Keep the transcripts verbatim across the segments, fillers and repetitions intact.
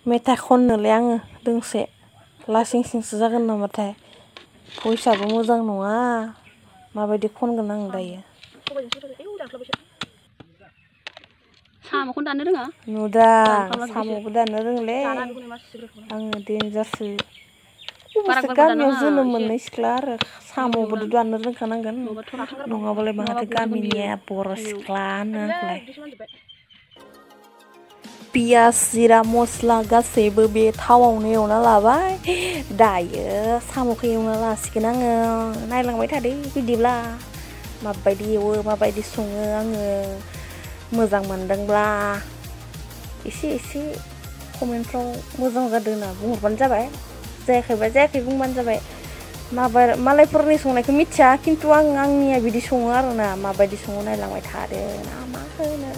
मेथाइ खननोलाय आङो दोंसे लासिं सिंसो जागोन नामाथाय भइसआबो मोजां नङा माबायदि खनगोन आं दायो साम'खौनो दाननो रोङा नुदा साम'बो दाननो रोंले आङो देनजारसो अबसे गामियाव जोनोम मोननाय सिख्ला आरो साम'बोथ' दाननो रोंखानांगोन नङाबालाय माथो गामिनिया बर' सिख्ला होनो आंखौलाय पियास जिरा मस्ला गासैबो बे थावआवनो एवना लाबाय दायो साम'खौ एवना लासिगोन आङो नायलांबाय थादो बिदिब्ला माबायदि एवो माबायदि सङो आङो मोजां मोनदोंब्ला एसे एसे कमेन्टफ्राव मोजां जादों होनना बुंहरबानो जाबाय जायाखैबा जायाखै बुंबानो जाबाय माबा मालायफोरनि संनायखौ मिथिया खिन्थु आं आंनिया बिदि सङो आरोना माबायदि सङो नायलांबाय थादो ना मा होनो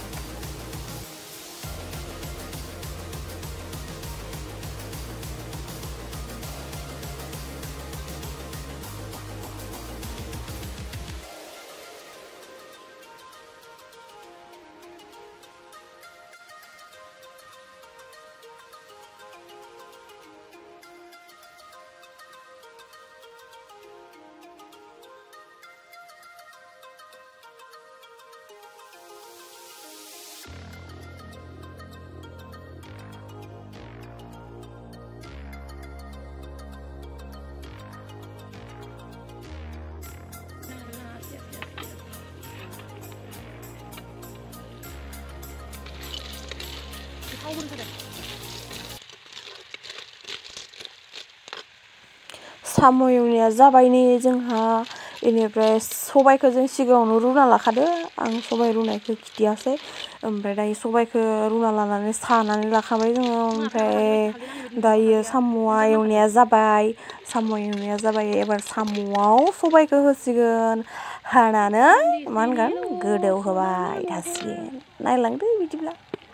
साम' एवनाया जाबाय नै जोंहा बेनिफ्राय सबाइखौ जों सिगाङावनो रुना लाखादो आं सबाइ रुनायखौ खिथियासै ओमफ्राय दायो सबाइखौ रुना लानानै सानानै लाखाबाय जोङो ओमफ्राय दायो साम'आ एवनाया जाबाय साम' एवनाया जाबाय एबार साम'आव सबाइखौ होसिगोन होनानै मा होनगोन गोदौ होबाय थासिगोन नायलांदो बिदिब्ला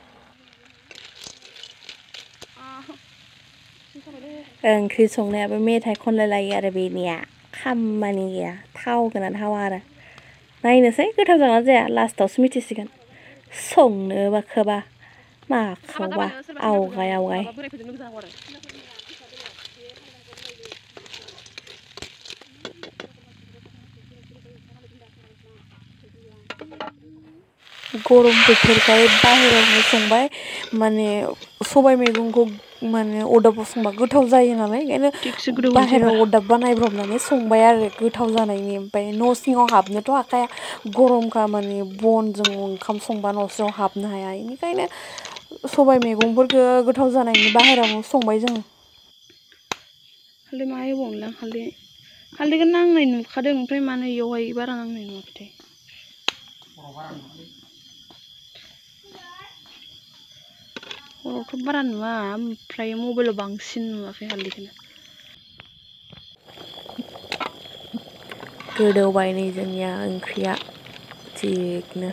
ओंख्रि संनायाबो मेथाइ खनलाय लायो आरो बेनिया खामानि गैया थावगोना थावा आरो नायनोसै गोथाव जागोना जाया लास्टावसो मिथिसिगोन संनोबाखोबा माखौबा आवगाय आवगाय गरम बोथोरखाय बाहेरायावनो संबाय माने सबाइ मैगंखौ माने अरदाबाव संबा गोथाव जायो नालाय ओंखायनो बाहेरायाव अरदाब बानायब्रबनानै संबाय आरो गोथाव जानायनि ओमफ्राय न' सिङाव हाबनोथ' हाखाया गरमखा माने बनजों ओंखाम संबा न' सिङाव हाबनो हाया बेनिखायनो सबाइ मैगंफोरखौ गोथाव जानायनि बाहेरायावनो संबाय जोङो हालदै मा होबावनोलां हालदै हालदैखौ नांनाय नुखादों ओमफ्राय मानो इयावहाय बारा नांनाय नुवाखैथाय खर'थ' बारा नुवा ओमफ्राय मबाइलाव बांसिन नुवाखै हालदैखौनो गोदौबाय नै जोंनिया ओंख्रिया थिगनो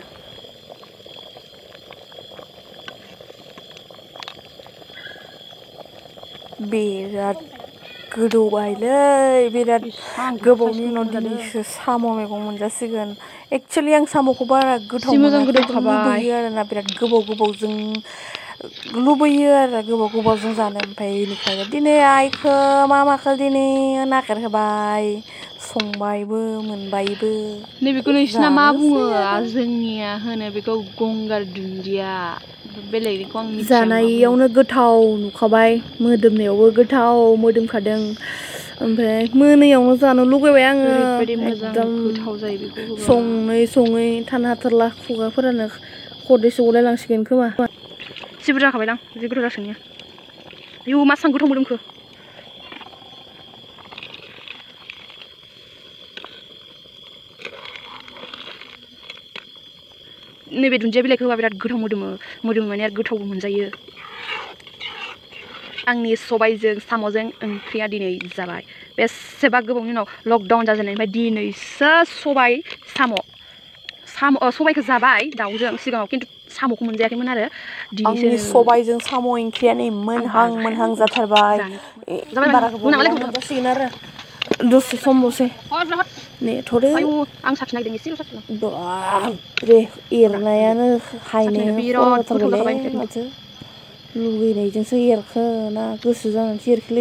बिराद गोदौबायलै बिराद गोबावनि उनाव दिनैसो साम' मैगं मोनजासिगोन एक्सुवेलि आं साम'खौ बारा गोथाव मोना खिन्थु लुबैयो आरोना बिराद गोबाव गोबावजों लुबैयो आरो गोबाव गोबावजों जानो ओमफ्राय बेनिखायनो दिनै आइखौ मामाखौ दिनै नागिरहोबाय संबायबो मोनबायबो नैबेखौ नोंसिना मा बुङो जोंनिया होनो बेखौ गंगार दुन्दिया बेलेगनिखौ आं मिथिया जानायावनो गोथाव नुखाबाय मोदोमनायावबो गोथाव मोदोमखादों ओमफ्राय मोनायावनो जानो लुगैबाय आङो एकदम सङै सङै थानो हाथारला खुगाफोरानो खदै गलाय लांसिगोन खोमा एसे बुरजा जाखाबायदां जि गोथाव जासोयो आयौ मा सान गोथाव मोदोमखो नैबे दुन्दिया बिलाइखौ होबा बिराद गोथाव मोदोमो मोदोमो माने आरो गोथावबो मोनजायो आंनि सबाइजों साम'जों ओंख्रिया दिनै जाबाय बेसेबा गोबावनि उनाव लकडाउन जाजेननायनिफ्राय दिनैसो सबाइ साम' साम' सबाइखौ जाबाय दाउजों सिगाङाव खिन्थु साम'खौ मोनजायाखैमोन आरो आंनि सबाइजों साम' ओंख्रिया नै मोनहां मोनहां जाथारबाय बारा गोबाव गैला मोनजासिगोन आरो दसे समल'सै नेथ'दो बाबरे एरनायानो हायनायानो खर जाथारबायलै माथो लुगैनायजोंसो एरखो ना गोसो जानानैसो एरखोलै